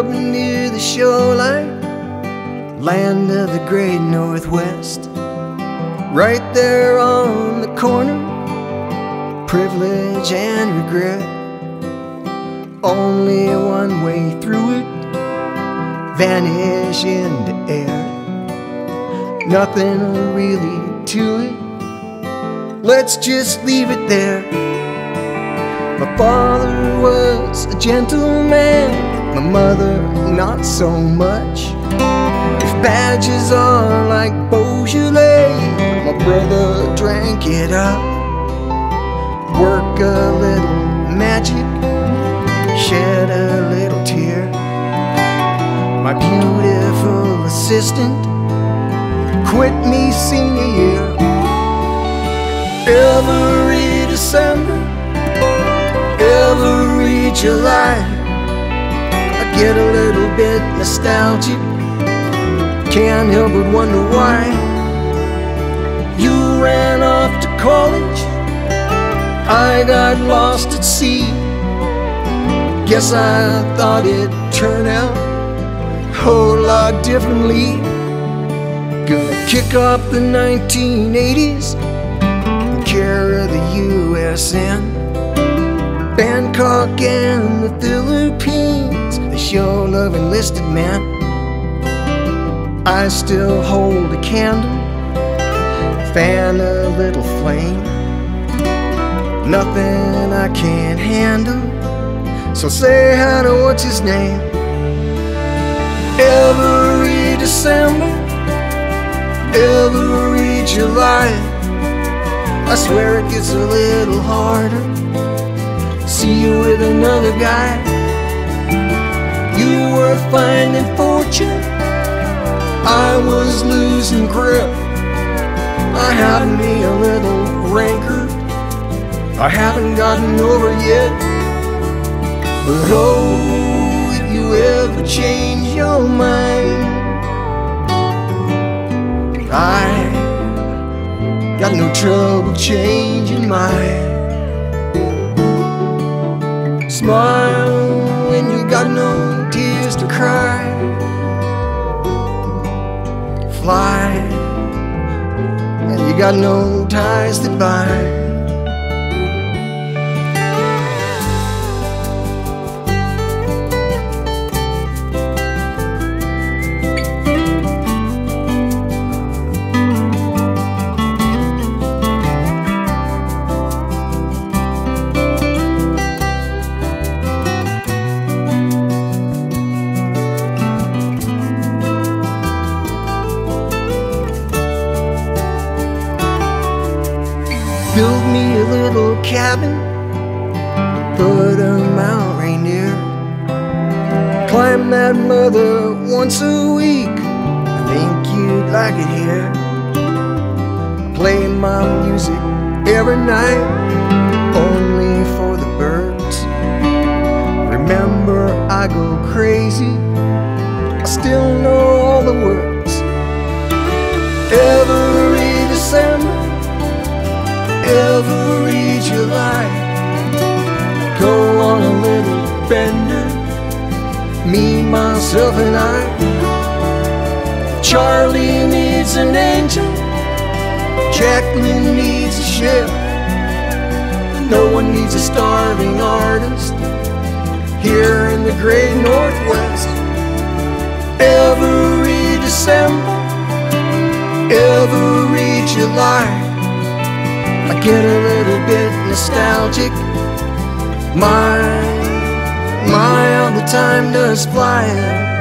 near the shoreline, land of the great Northwest. Right there on the corner, privilege and regret. Only one way through it, vanish into air. Nothing really to it, let's just leave it there. My father was a gentleman, my mother not so much. If badges are like Beaujolais, my brother drank it up. Work a little magic, shed a little tear. My beautiful assistant quit me senior year. Every December, every July, I get a little bit nostalgic. Can't help but wonder why you ran off to college, I got lost at sea. Guess I thought it'd turn out a whole lot differently. Gonna kick off the 1980s, care of the USN, Bangkok and the Philippines. They show love enlisted men. I still hold a candle, fan a little flame. Nothing I can't handle, so say hi to what's his name. Every December, every July, I swear it gets a little harder. See you with another guy. You were finding fortune, I was losing grip. I have me a little rancor I haven't gotten over yet. But oh, if you ever change your mind, I got no trouble changing mine. Smile when you got no tears to cry. Fly and you got no ties that bind. Build me a little cabin, put a Mount Rainier. Climb that mother once a week, I think you'd like it here. Play my music every night, only for the birds. Remember, I go crazy, I still know all the words. Every December, every July, go on a little bender, me, myself and I. Charlie needs an angel, Jacqueline needs a ship. No one needs a starving artist here in the great Northwest. Every December, every July, I get a little bit nostalgic. My, how the time does fly.